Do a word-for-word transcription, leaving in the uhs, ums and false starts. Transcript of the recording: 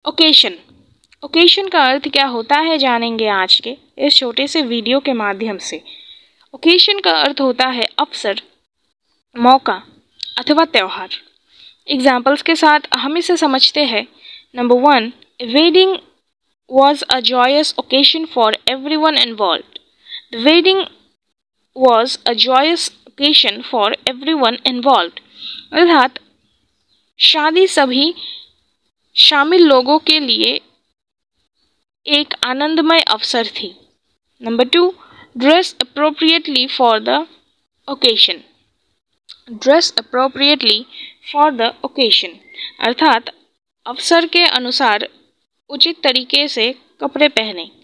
Occasion. Occasion का अर्थ क्या होता है जानेंगे आज के इस छोटे से वीडियो के माध्यम से। ओकेशन का अर्थ होता है अवसर, मौका अथवा त्यौहार। एग्जाम्पल्स के साथ हम इसे समझते हैं। Number one, wedding was a joyous occasion for everyone involved. The wedding was a joyous occasion for everyone involved. अर्थात शादी सभी शामिल लोगों के लिए एक आनंदमय अवसर थी। Number two, dress appropriately for the occasion. Dress appropriately for the occasion अर्थात अवसर के अनुसार उचित तरीके से कपड़े पहने।